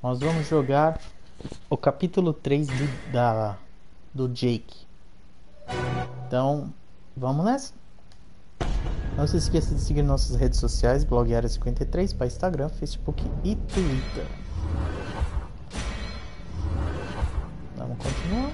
Nós vamos jogar o capítulo 3 do Jake. Então, vamos nessa. Não se esqueça de seguir nossas redes sociais, blog Área 53, para Instagram, Facebook e Twitter. Vamos continuar.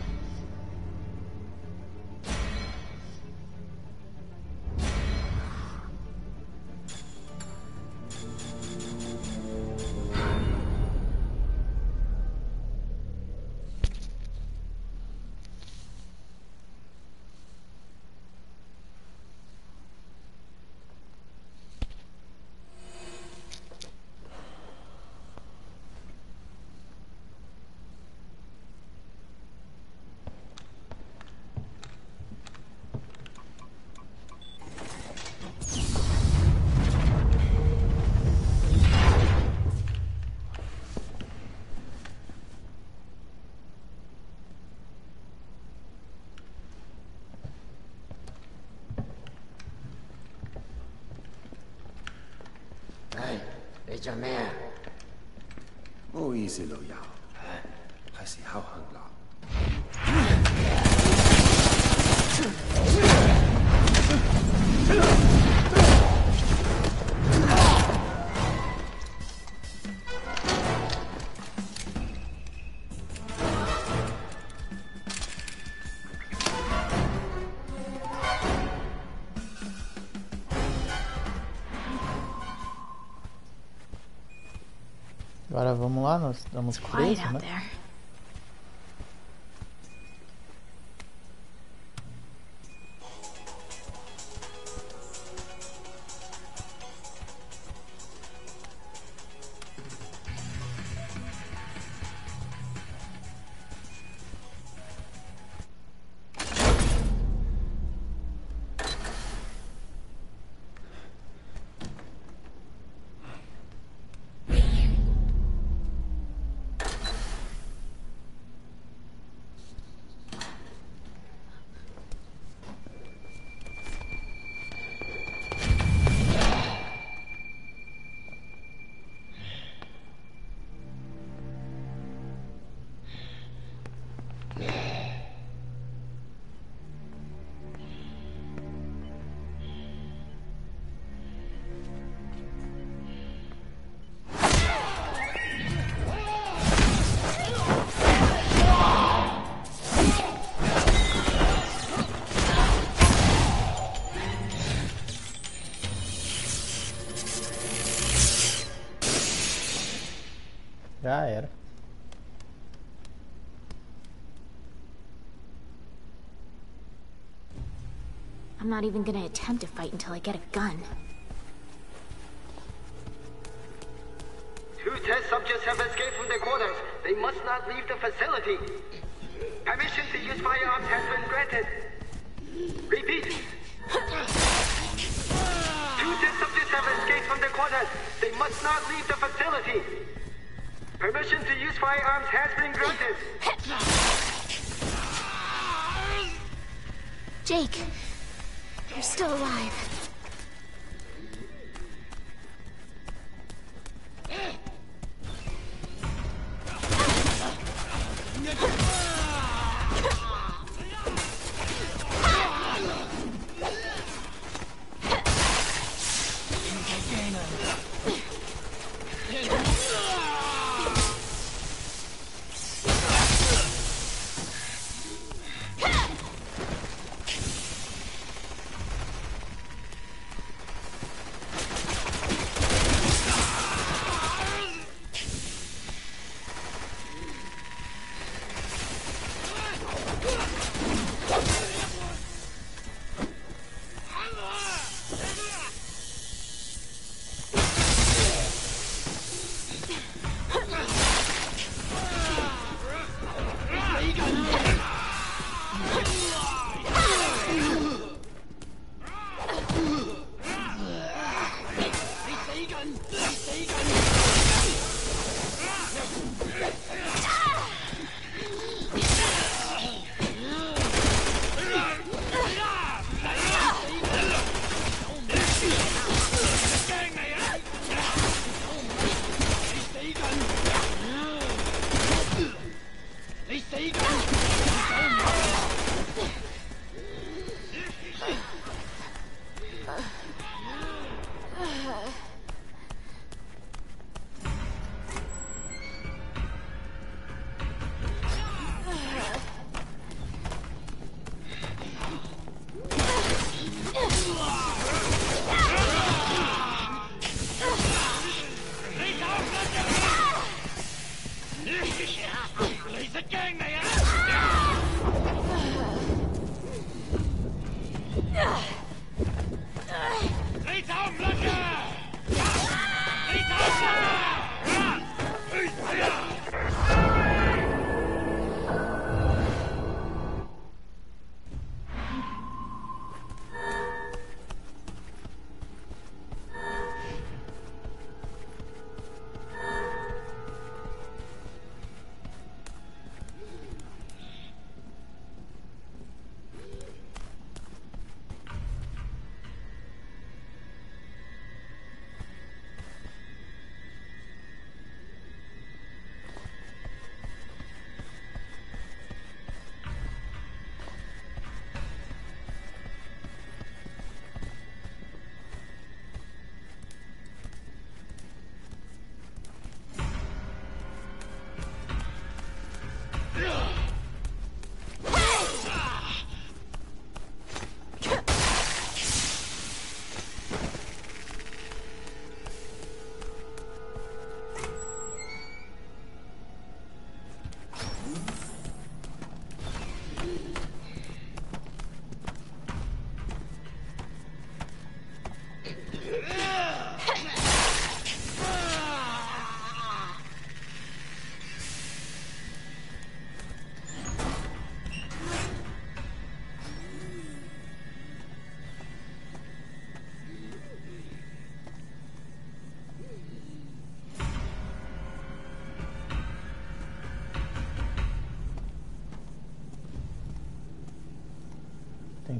Cho mẹ. 冇意思，老友，係時候行啦。 Agora vamos lá, nós estamos presos, né? Já era. I'm not even gonna attempt to fight until I get a gun. 2 test subjects have escaped from their quarters. They must not leave the facility. Permission to use firearms has been granted. Repeat. 2 test subjects have escaped from their quarters. They must not leave the facility. Permission to use firearms has been granted. Jake, you're still alive.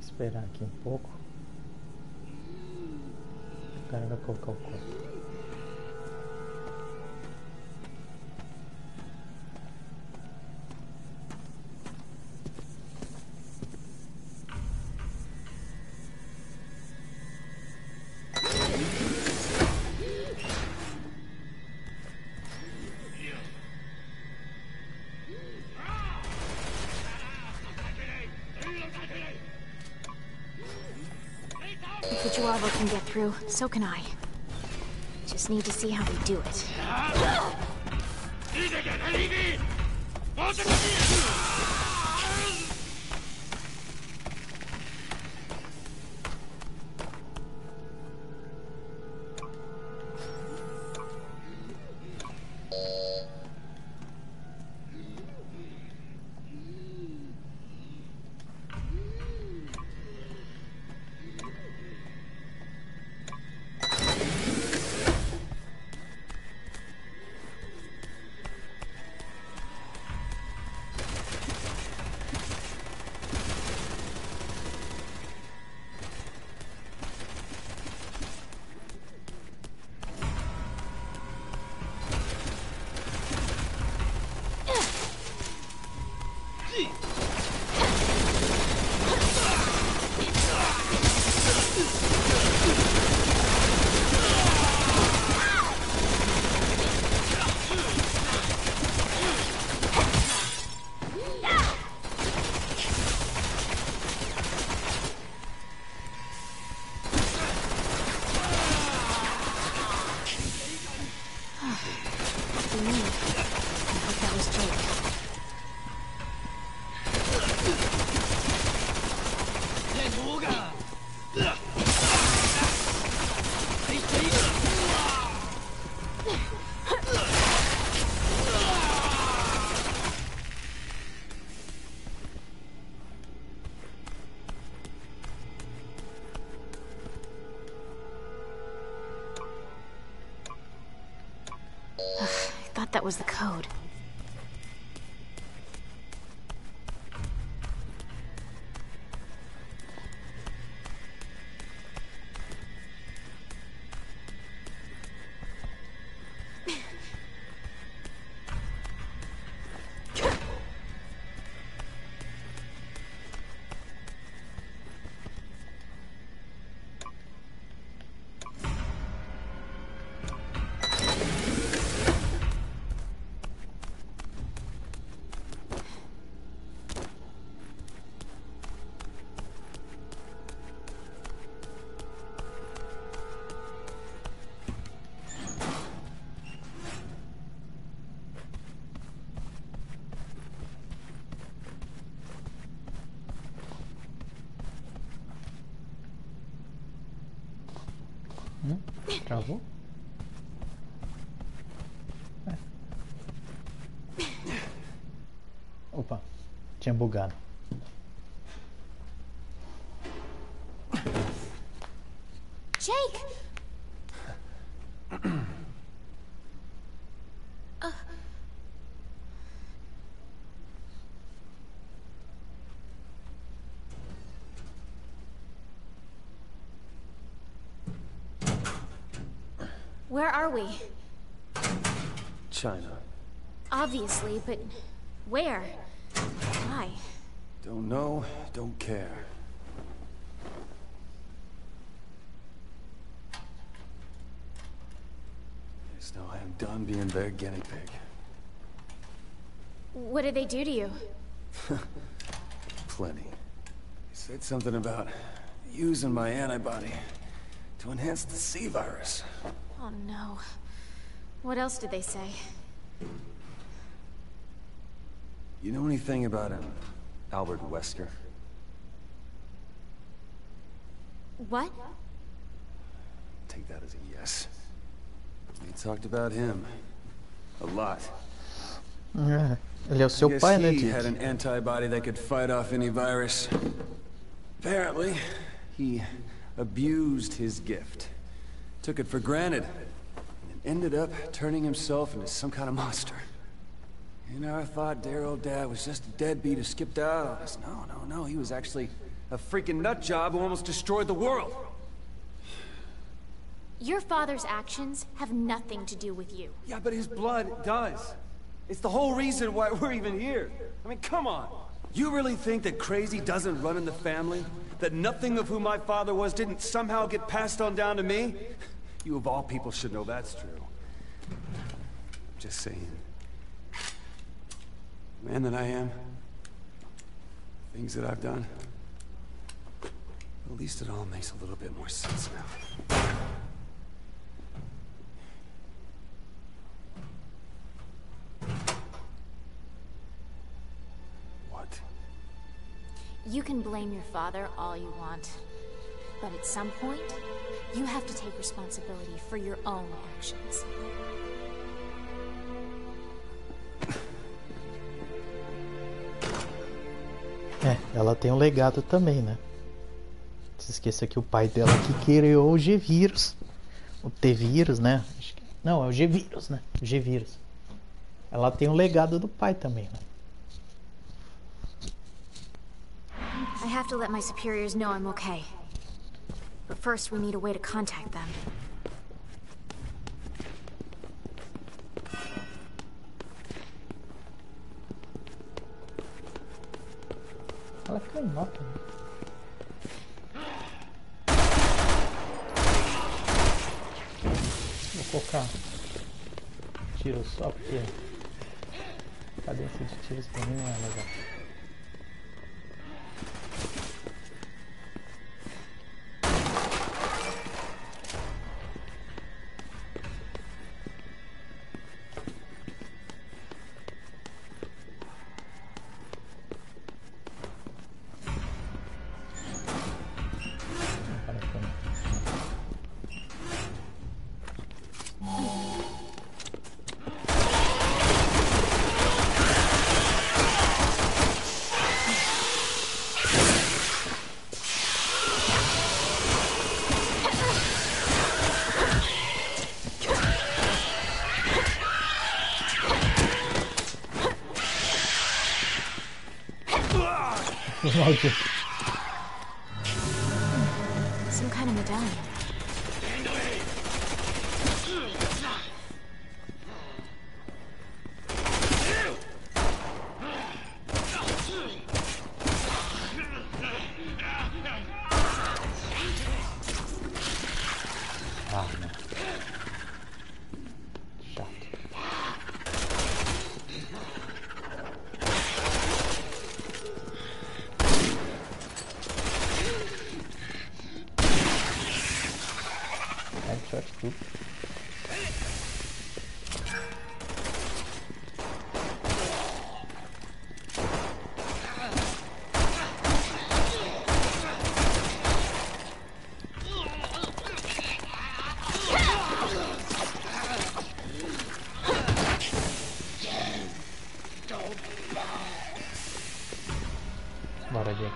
esperar aqui um pouco. O cara vai colocar o corpo. If the Juavo can get through, so can I. Just need to see how they do it. I thought that was the code. Travou? Opa, tinha bugado. Jake! Where are we? China. Obviously, but where? Why? Don't know, don't care. Just know I am done being their guinea pig. What did they do to you? Plenty. He said something about using my antibody to enhance the C-virus. Oh no. What else did they say? You know anything about him? Albert Wesker? What? Take that as a yes. We talked about him. A lot. Ele é o seu pai, né, He Dick? had an antibody that could fight off any virus. Apparently, he abused his gift. Took it for granted. And ended up turning himself into some kind of monster. You know, I thought dear old Dad was just a deadbeat who skipped out on us. No. He was actually A freaking nut job who almost destroyed the world. Your father's actions have nothing to do with you. Yeah, but his blood does. It's the whole reason why we're even here. I mean, come on. You really think that crazy doesn't run in the family? That nothing of who my father was didn't somehow get passed on down to me? You of all people should know that's true. Just saying. Man that I am. Things that I've done. At least it all makes a little bit more sense now. What? You can blame your father all you want. But at some point, you have to take responsibility for your own actions. É, ela tem um legado também, né? Não se esqueça que o pai dela que criou o G-Vírus. O T-Vírus, né? Não, é o G-Vírus, né? O G-Vírus. Ela tem um legado do pai também, né? I have to let my superiors know I'm okay. But first we need a way to contact them. Ela é canhota, né? Vou colocar tiro só porque a cadência de tiros pra mim não é legal. Some kind of medallion. Ah, não. Chato. Headshot tudo. Bora, Jack.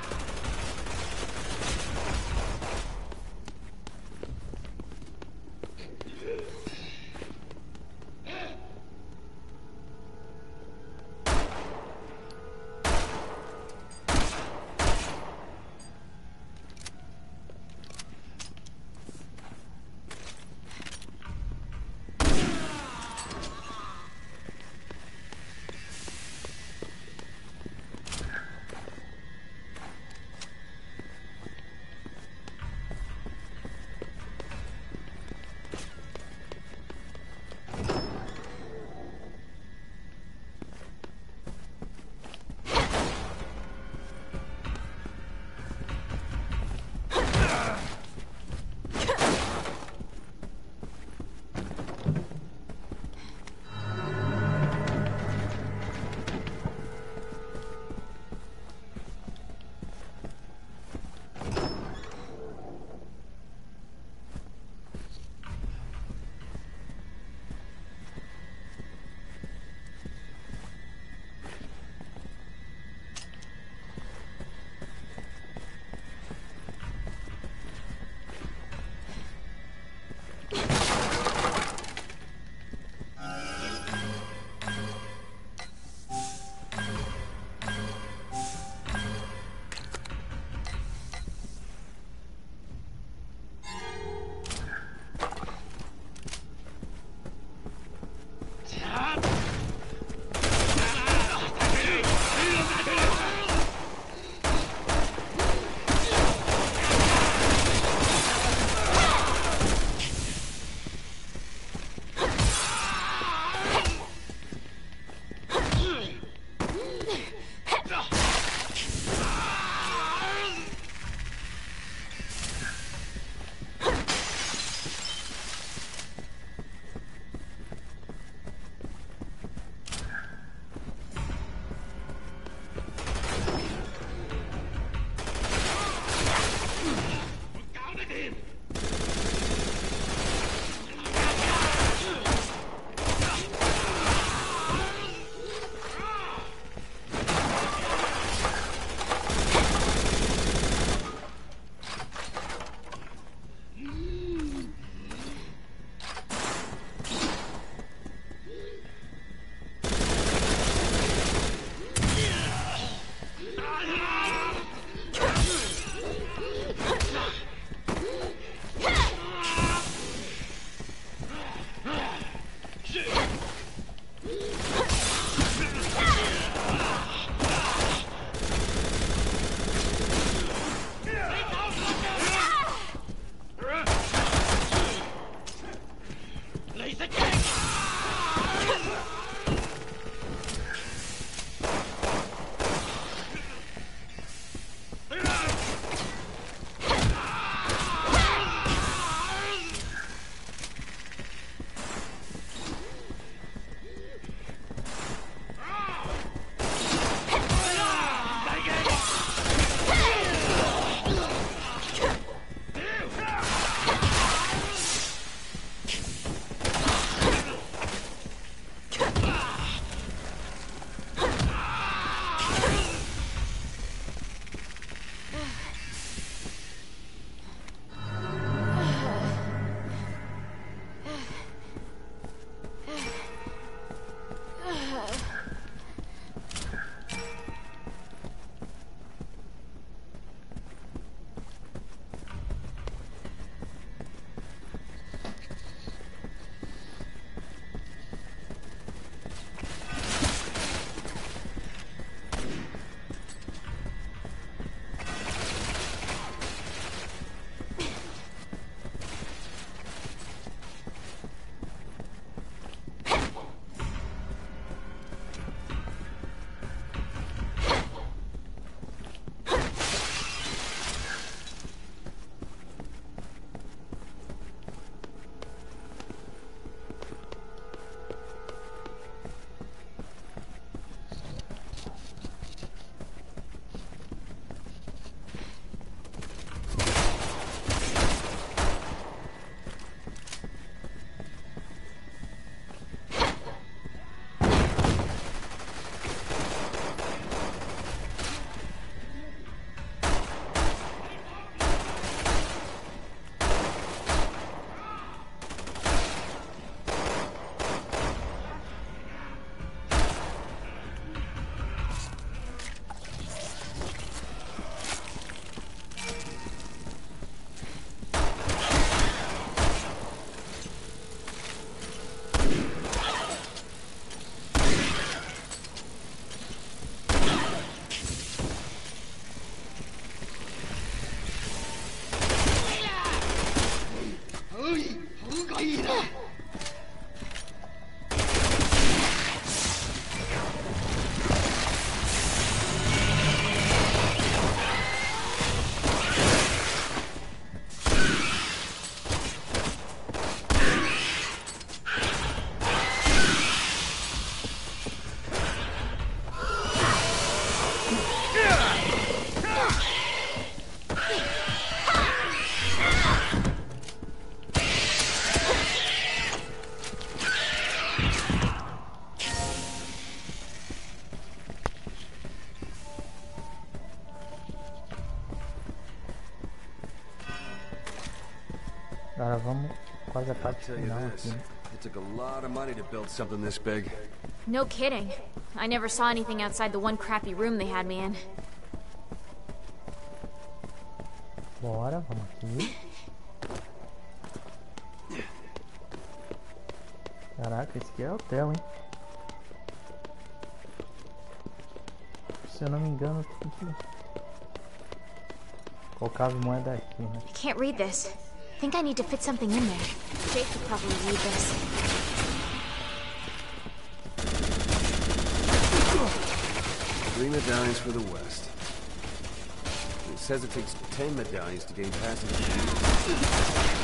Agora vamos quase a parte Tell you final this, aqui, né? it took a lot of money to build something this big. No kidding. I never saw anything outside the one crappy room they had me in. Bora, vamos aqui. Caraca, esse aqui é hotel, hein? Se eu não me engano, tem que colocar as moedas aqui, né? I can't read this. Think I need to fit something in there. Jake could probably read this. 3 medallions for the West. It says it takes 10 medallions to gain passage.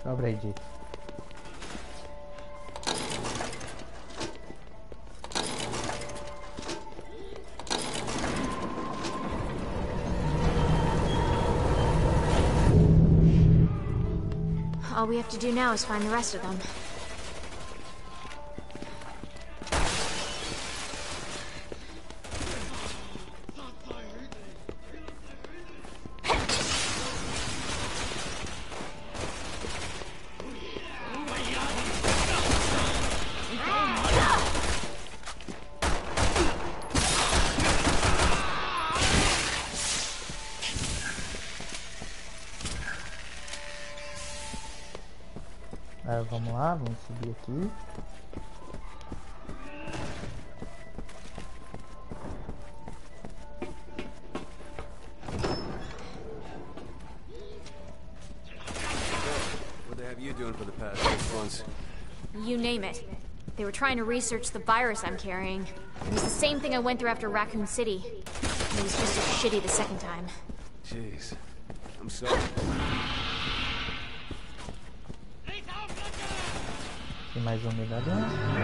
Abre aí, Jake. All we have to do now is find the rest of them. Vamos lá, vamos subir aqui. What the have you doing for the past 6 months? You name it. They were trying to research the virus I'm carrying. It was the same thing I went through after Raccoon City. It was just as shitty the second time. Jeez. I'm sorry. Tem mais um medalhão.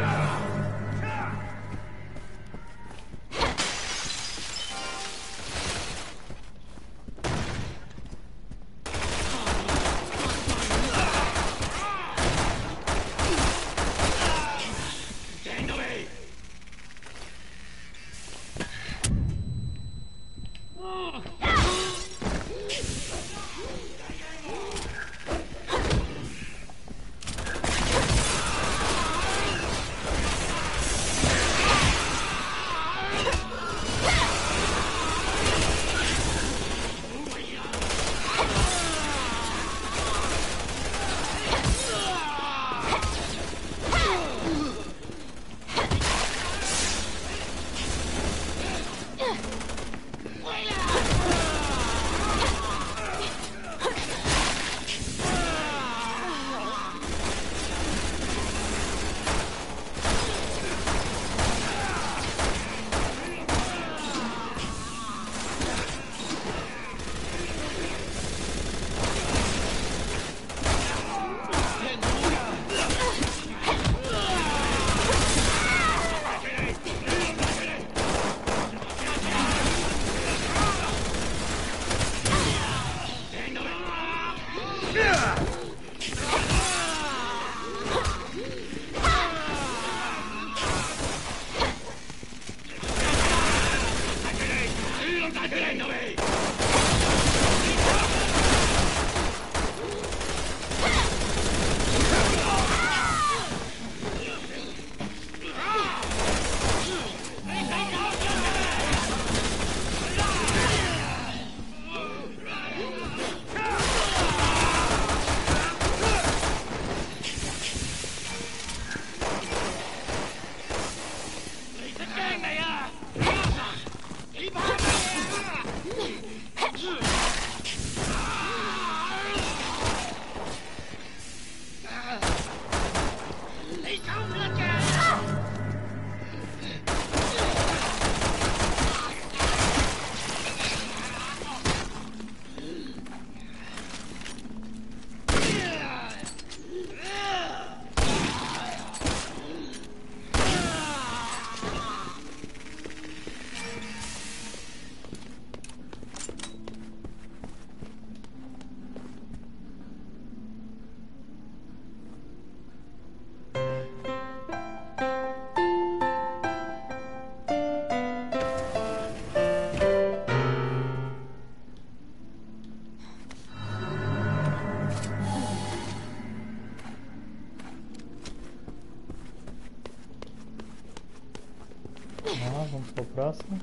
Vamos pro próximo.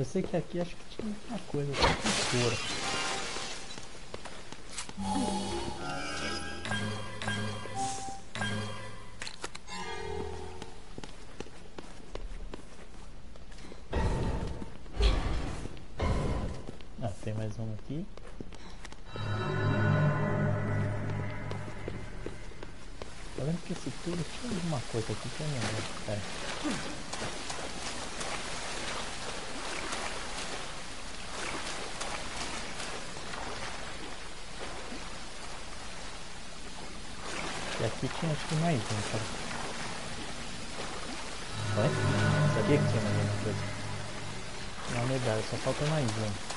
sei que aqui acho que tinha uma coisa, pintura. Ah, tem mais um aqui. Eu lembro que esse tubo tinha alguma coisa aqui que eu não lembro. E aqui tinha acho que mais um, cara. Ué? Sabia que tinha mais uma coisa. Uma medalha, só falta mais um.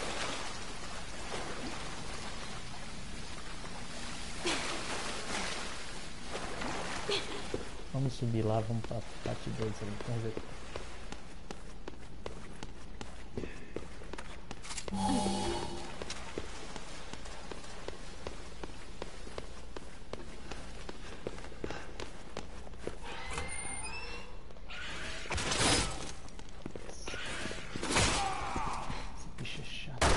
Vamos subir lá, vamos pra parte 2 ali, vamos ver. Esse bicho é chato.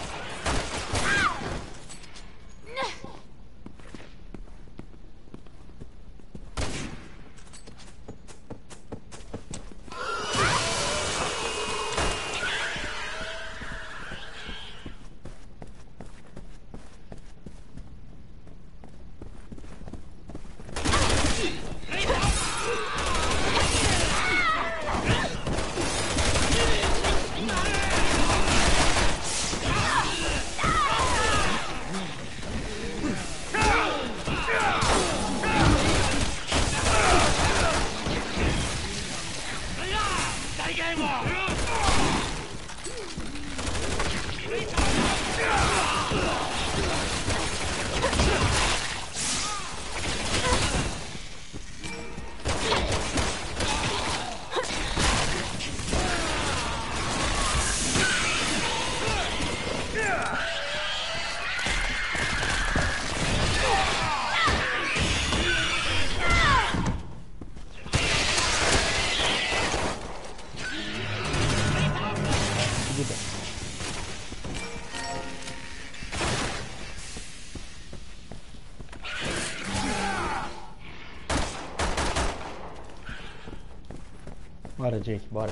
Bora, Jake, bora.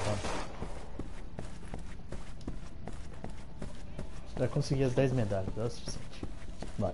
Já consegui as 10 medalhas, é o suficiente. Bora.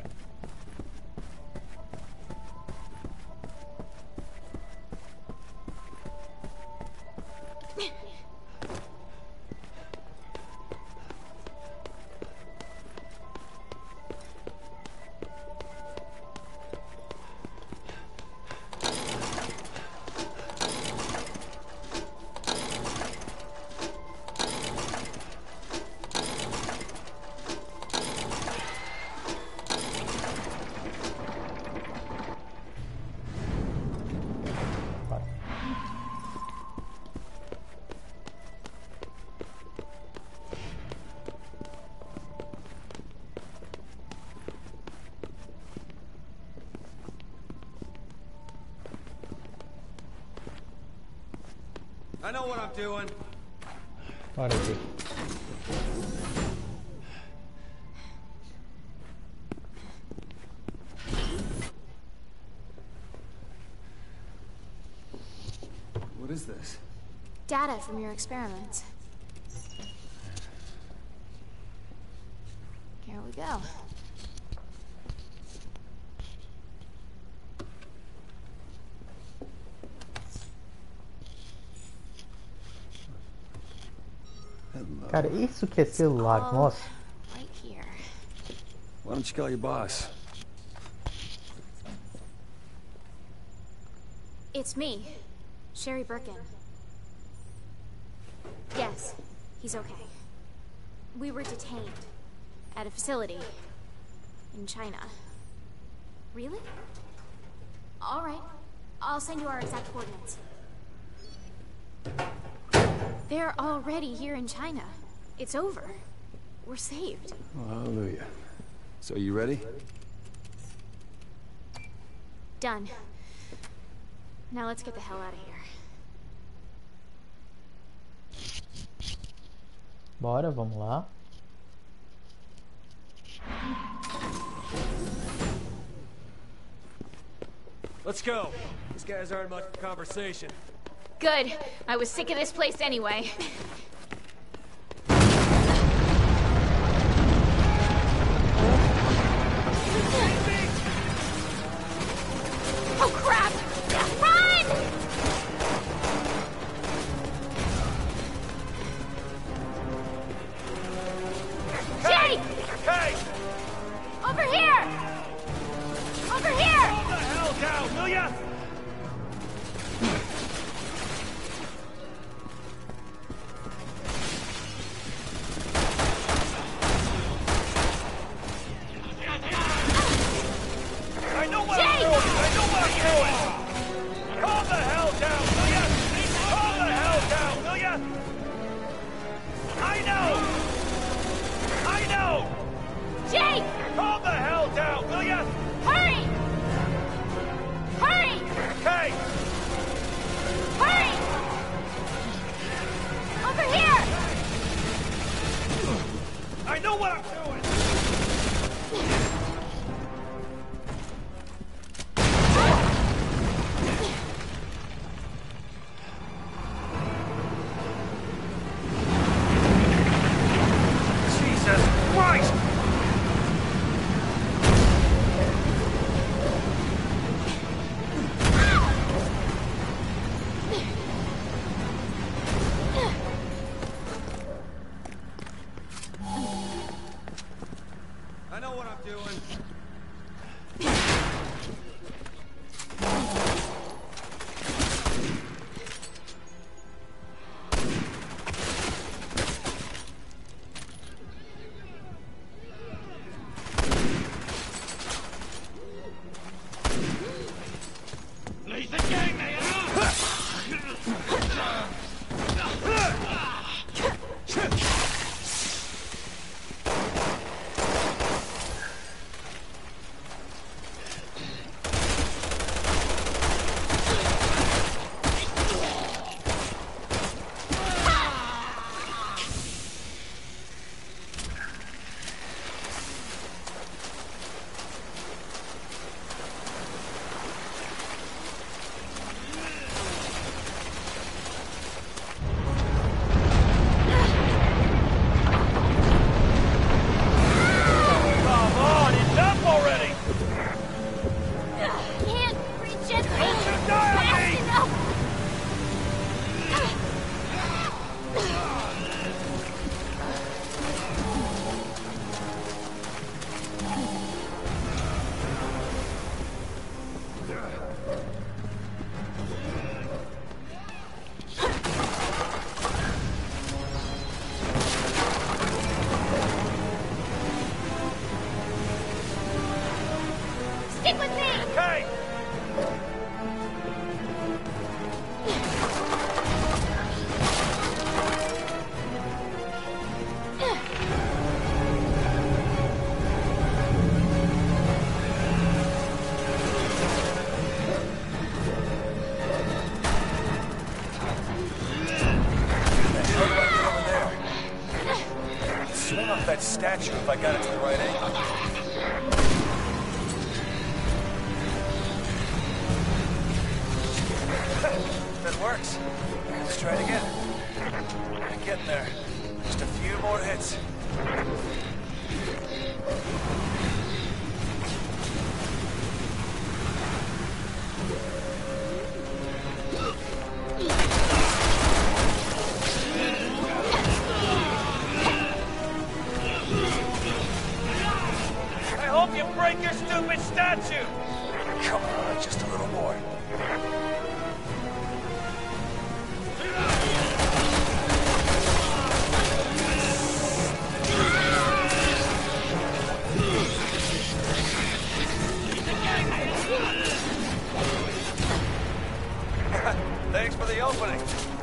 I know what I'm doing. Bora, Jake. What is this? Data from your experiments. Here we go. Cara, isso que é celular, nossa. Right here. Why don't you call your boss? It's me, Sherry Birkin. Yes, he's okay. We were detained at a facility in China. Really? All right. I'll send you our exact coordinates. They're already here in China. It's over. We're saved. Oh, hallelujah. So you ready? Done. Now let's get the hell out of here. Bora, vamos lá. Let's go. These guys aren't much for conversation. Good. I was sick of this place anyway. Oh crap! Run! Jake! Hey! Over here! Over here! Calm the hell down, will ya? I know what I'm doing! I know what I'm doing! Calm the hell down, will ya? Calm the hell down, will ya? I know! I know! Jake! Calm the hell down, will ya? Hurry! Hurry! Hey! Hurry! Over here! I know what I'm doing! Jesus Christ! I know what I'm doing. Come on, enough already! Can't reach it Don't you die on fast me! enough! Stick with me! Hey! Swing off that statue if I got it to the right angle. That works. Let's try it again. Getting there. Just a few more hits. I hope you break your stupid statue! Come on, just a little more. Thanks for the opening.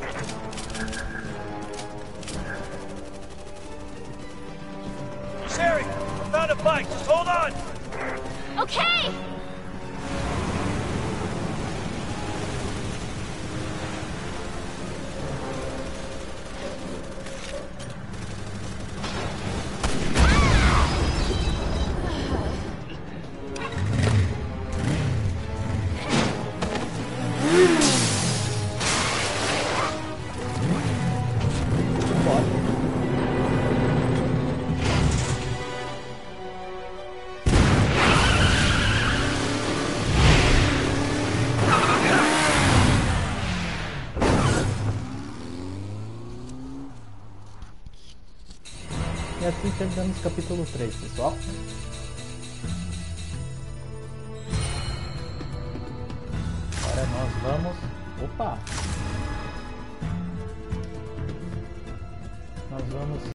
Sherry, I found a bike. Just hold on. Okay! E assim terminamos o capítulo 3, pessoal. Agora nós vamos... Opa! Nós vamos